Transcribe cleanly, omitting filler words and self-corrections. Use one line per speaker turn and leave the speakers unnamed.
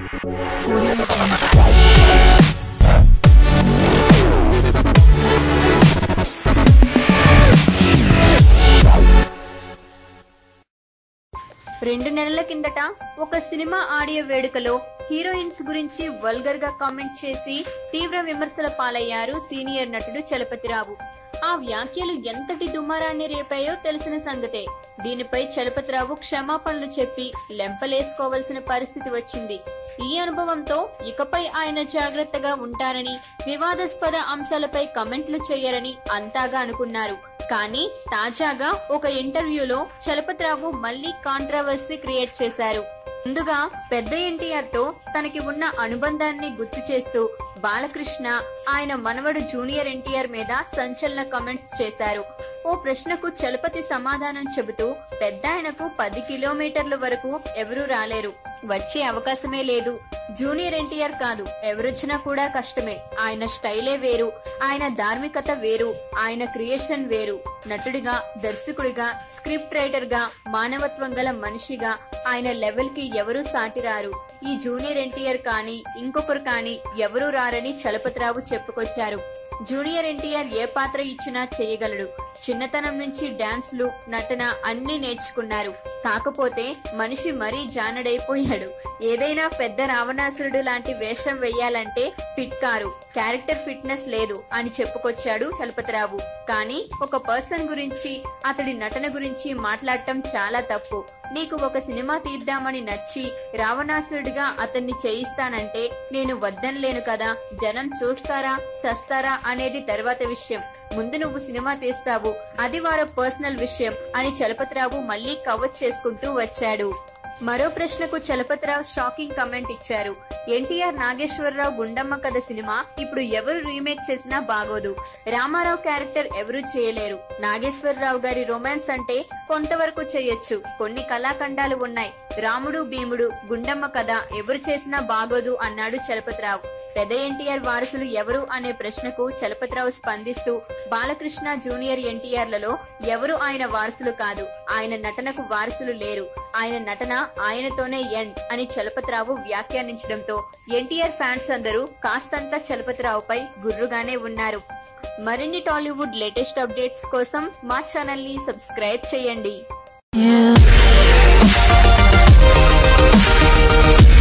రెండు నెలల కిందట ఒక సినిమా ఆడియో వేడుకలో హీరోయిన్స్ గురించి వల్గర్ గా కామెంట్ చేసి తీవ్ర విమర్శల పాలయ్యారు సీనియర్ నటుడు చలపతిరావు. ఆ వ్యాఖ్యలు ఎంతటి దుమారాన్ని రేపాయో తెలిసిన సంగతే. దీనిపై చలపతిరావు క్షమాపణలు చెప్పి లెంపలేసుకోవాల్సిన పరిస్థితి వచ్చింది. ఈ అనుభవంతో ఇకపై ఆయన జాగ్రత్తగా ఉంటారని, వివాదాస్పద అంశాలపై కమెంట్లు చేయరని అంతాగా అనుకున్నారు. కానీ తాజాగా ఒక ఇంటర్వ్యూలో చలపతిరావు మళ్లీ కాంట్రవర్సీ క్రియేట్ చేశారు. ముందుగా పెద్ద ఎన్టీఆర్ తో తనకి ఉన్న అనుబంధాన్ని గుర్తు చేస్తూ బాలకృష్ణ ఆయన మనవడు జూనియర్ ఎన్టీఆర్ మీద సంచలన కామెంట్స్ చేశారు. ఓ ప్రశ్నకు చలపతి సమాధానం చెబుతూ పెద్దాయనకు 10 కిలోమీటర్ల వరకు ఎవరూ రాలేరు, వచ్చే అవకాశమే లేదు. జూనియర్ ఎన్టీఆర్ కాదు, ఎవరొచ్చినా కూడా కష్టమే. ఆయన స్టైలే వేరు, ఆయన ధార్మికత వేరు, ఆయన క్రియేషన్ వేరు. నటుడిగా, దర్శకుడిగా, స్క్రిప్ట్ రైటర్ గా, మానవత్వం గల మనిషిగా ఆయన లెవెల్ కి ఎవరూ సాటిరారు. ఈ జూనియర్ ఎన్టీఆర్ కానీ ఇంకొకరు కానీ ఎవరూ రారని చలపతిరావు చెప్పుకొచ్చారు. జూనియర్ ఎన్టీఆర్ ఏ పాత్ర ఇచ్చినా చేయగలడు. చిన్నతనం నుంచి డాన్స్లు, నటన అన్ని నేర్చుకున్నారు. కాకపోతే మనిషి మరీ జానడైపోయాడు. ఏదైనా పెద్ద రావణాసురుడు లాంటి వేషం వెయ్యాలంటే ఫిట్ కారు, క్యారెక్టర్ ఫిట్నెస్ లేదు అని చెప్పుకొచ్చాడు చలపతిరావు. కానీ ఒక పర్సన్ గురించి, అతడి నటన గురించి మాట్లాడటం చాలా తప్పు. నీకు ఒక సినిమా తీద్దామని నచ్చి రావణాసురుడిగా అతన్ని చేయిస్తానంటే నేను వద్దనలేను కదా. జనం చూస్తారా చస్తారా అనేది తర్వాత విషయం. ముందు నువ్వు సినిమా తీస్తావు, అది వారి పర్సనల్ విషయం అని చలపతిరావు మళ్లీ కవర్ చేసుకుంటూ వచ్చాడు. మరో ప్రశ్నకు చలపతిరావు షాకింగ్ కమెంట్ ఇచ్చారు. ఎన్టీఆర్ నాగేశ్వరరావు గుండమ్మ కథ సినిమా ఇప్పుడు ఎవరు రీమేక్ చేసినా బాగోదు. రామారావు క్యారెక్టర్ ఎవరూ చేయలేరు. నాగేశ్వరరావు గారి రొమాన్స్ అంటే కొంతవరకు చేయొచ్చు. కొన్ని కళాఖండాలు ఉన్నాయి. రాముడు భీముడు, గుండమ్మ కథ ఎవరు చేసినా బాగోదు అన్నాడు చలపతిరావు. పెద్ద ఎన్టీఆర్ వారసులు ఎవరు అనే ప్రశ్నకు చలపతిరావు స్పందిస్తూ బాలకృష్ణ, జూనియర్ ఎన్టీఆర్లలో ఎవరు ఆయన వారసులు కాదు. ఆయన నటనకు వారసులు లేరు. ఆయన నటన ఆయనతోనే ఎండ్ అని చలపతిరావు వ్యాఖ్యానించడంతో ఎన్టీఆర్ ఫ్యాన్స్ అందరూ కాస్తంత చలపతిరావుపై గుర్రుగానే ఉన్నారు. మరిన్ని టాలీవుడ్ లేటెస్ట్ అప్డేట్స్ కోసం మా ఛానల్ ని సబ్స్క్రైబ్ చేయండి.